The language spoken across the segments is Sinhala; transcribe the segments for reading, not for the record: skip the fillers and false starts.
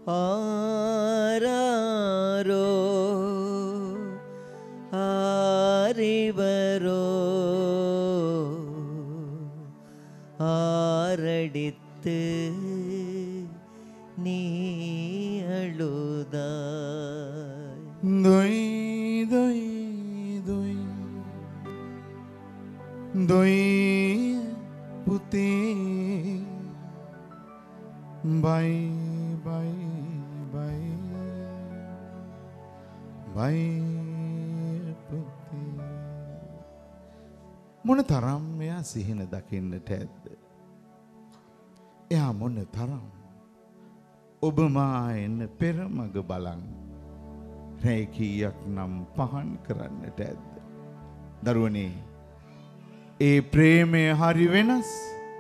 ආරාරෝ ආරිවරෝ ආරඩිத்து നീളുതായി ദൊയ് ദൊയ് ദൊയ് ദൊയ് പുതേ ബൈ ബൈ ബൈ බයි පුතේ මොන තරම් එයා සිහින දකින්නට ඇද්ද? එයා මොන තරම් ඔබ මා එන්න පෙරමග බලන් රැයි කීයක් නම් පහන් කරන්නට ඇද්ද? දරුවනේ, ඒ ප්‍රේමය හරි වෙනස්.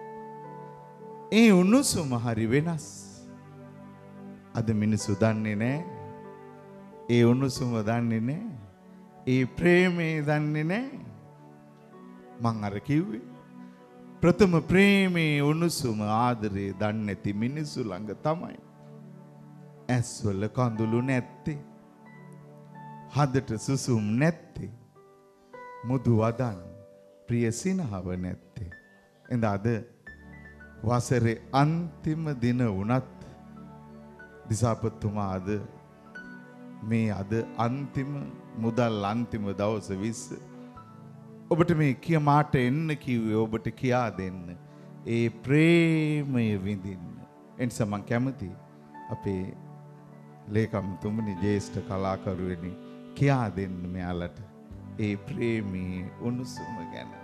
ඒ උණුසුම හරි වෙනස්. අද මිනිස්සු දන්නේ නැහැ. ඒ උණුසුම දන්නේ නැහැ. ඒ ප්‍රේමේ දන්නේ නැහැ. මං අර කිව්වේ ප්‍රථම ප්‍රේමේ උණුසුම ආදරේ දන්නේ නැති මිනිස්සු ළඟ තමයි ඇස්වල කඳුළු නැත්තේ, හදට සුසුම් නැත්තේ, මුදු වදන් ප්‍රිය සිනහව නැත්තේ. එඳ අද වසරේ අන්තිම දින වුණත් දිසාපතිතුමා අද මේ අද අන්තිම මුදල් අන්තිම දවස් 20 ඔබට මේ මාට එන්න කිව්වේ ඔබට කියා දෙන්න. ඒ ප්‍රේමය විඳින්න. එනිසා මම කැමති අපේ ලේකම්තුමනි ජේෂ්ඨ කලාකරුවෙනි කියා දෙන්න මෙයාලට ඒ ප්‍රේමී උණුසුම ගැන.